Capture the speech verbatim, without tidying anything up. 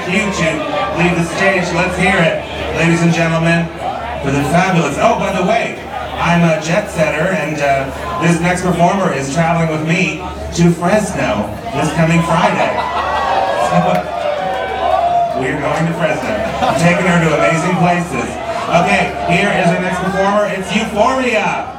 cue to leave the stage. Let's hear it, ladies and gentlemen, for the fabulous. Oh, by the way, I'm a jet setter, and uh, this next performer is traveling with me to Fresno this coming Friday. So, we're going to Fresno. I'm taking her to amazing places. Okay, here is our next performer. It's Euphoria.